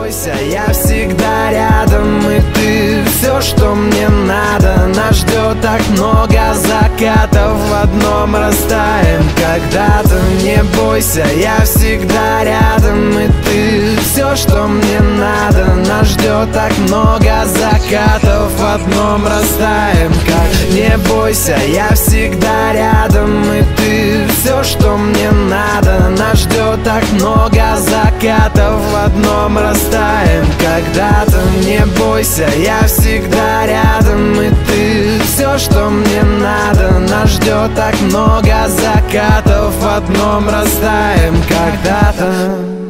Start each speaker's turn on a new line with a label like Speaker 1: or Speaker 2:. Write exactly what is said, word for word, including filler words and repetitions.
Speaker 1: бойся, я всегда рядом, и ты все, что мне надо. Нас ждет так много закатов, в одном растаем когда-то. Не бойся, я всегда рядом, и ты все, что мне надо. Нас ждет так много закатов, в одном растаем как. Не бойся, я всегда рядом, и ты все, что мне надо. Нас ждет так много закатов, в одном растаем когда-то. Не бойся, я всегда рядом, и ты все, что мне надо. Нас ждет так много закатов, в одном растаем когда-то.